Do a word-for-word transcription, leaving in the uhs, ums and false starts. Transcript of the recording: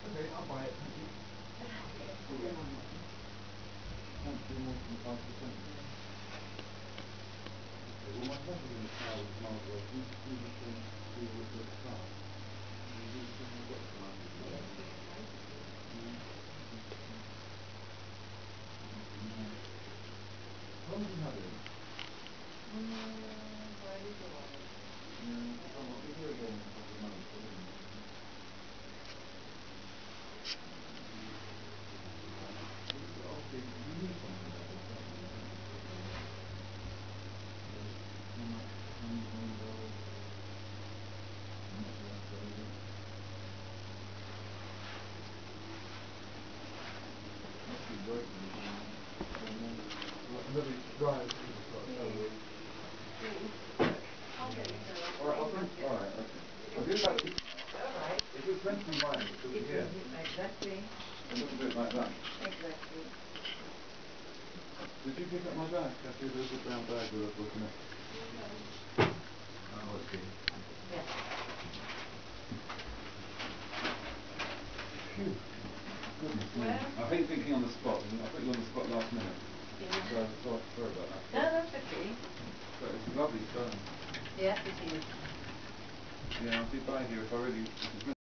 Okay, I'll buy it. Thank you. Can't do more than five percent. Okay, well my friend was in the car with Mark was he he was going to see what the car. And he was saying what car he was Yes, going. very nice. How long have you had it? Mm, for a little while. Yeah, so I'll be here again in a couple of months, I don't know. Okay, you need something like this, don't you? How much? Twenty twenty dollars? How much you have to over? Must be working again now. Don't know. Well, let me drive. Just got to tell you. Please. Okay, so Alright, I'll bring, alright, okay. I'll do that. alright. If it's meant to be mine, it should be It here. will be exactly. It looks a bit like that. Exactly. Did you pick up my bag? Actually, there's a brown bag with us looking at. Oh, okay. Yeah. Phew. Goodness me. Well. I hate thinking on the spot. I put you on the spot last minute. Yeah. So, sorry, sorry about that. No, that's okay. But it's lovely stone. Yeah, it is. Yeah, I'll be by here if I really...